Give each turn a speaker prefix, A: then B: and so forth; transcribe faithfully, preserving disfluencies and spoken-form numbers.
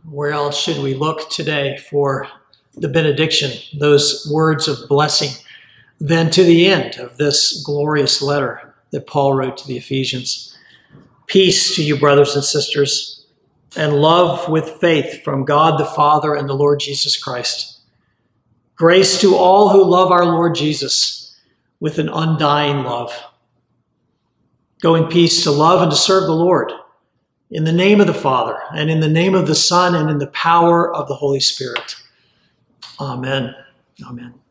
A: Where else should we look today for the benediction, those words of blessing, than to the end of this glorious letter that Paul wrote to the Ephesians? Peace to you, brothers and sisters, and love with faith from God the Father and the Lord Jesus Christ. Grace to all who love our Lord Jesus with an undying love. Go in peace to love and to serve the Lord, in the name of the Father, and in the name of the Son, and in the power of the Holy Spirit. Amen. Amen.